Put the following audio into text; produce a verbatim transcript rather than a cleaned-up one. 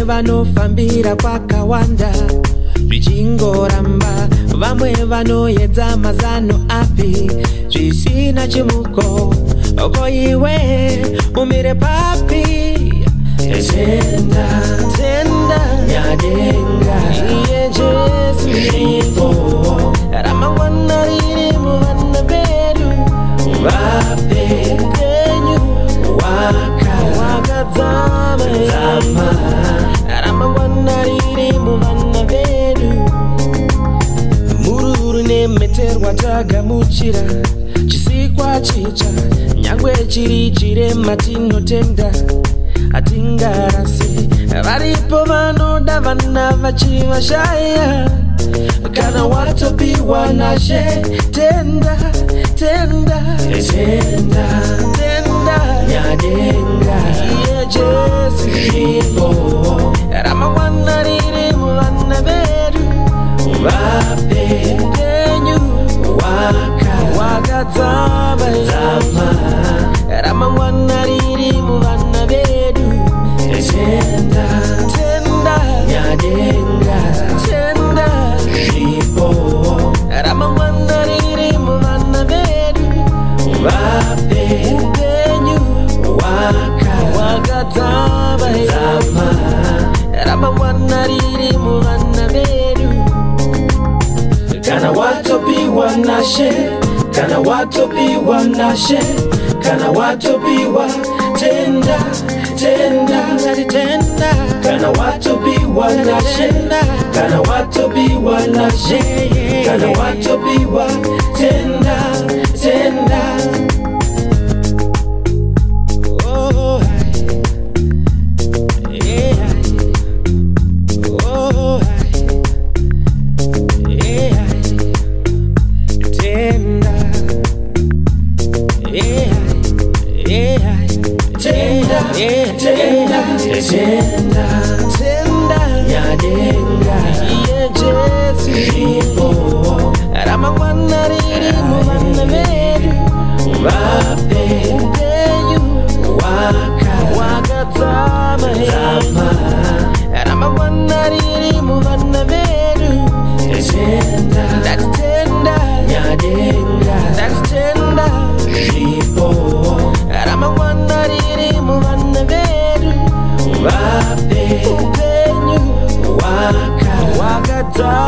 vanofambira kwakawanda zvichingoramba, vamwe vanoedza mazano api zvisina chimuko. Oko iwe umire papi? Tenda, tenda nyadenga, iye Jesu nipo, ramangwana riri muvana vedu, vape kenyu waka wakadzama zama, ramangwana riri muvana vedu. Mururu nemeterwa tagamuchira, chisikwa chicha nyangwe chiri chirema tinotenda atingarasi. Varipo vanoda vana vachivashaya, kana watopiwa nashe. Tenda, tenda, tenda, tenda nyadenga, iye Jesu nipo, ramangwana riri muvana vedu, vape kenyu waka wakadzama zama, ramangwana riri muvana vedu. Tenda, tenda nyadenga, tenda nipo, ramangwana riri muvana vedu, vape kenyu waka wakadzama zama, ramangwana riri muvana vedu. Kana watopiwa nashe, kana watopiwa nashe, kana watopiwa. Tenda, tenda, tenda, kana watopiwa nashe, kana watopiwa nashe, kana watopiwa. Tenda, tenda. Oh, yeah. Oh, yeah. Tenda, yeah, yeah. Tenda, tenda, tenda, tenda nyadenga, iye Jesu nipo, ramangwana riri muvana vedu, vape kenyu waka wakadzama zama, ramangwana riri muvana vedu. Tenda, tenda nyadenga, tenda nipo, ramangwana riri muvana vedu, vape kenyu waka wakadzama.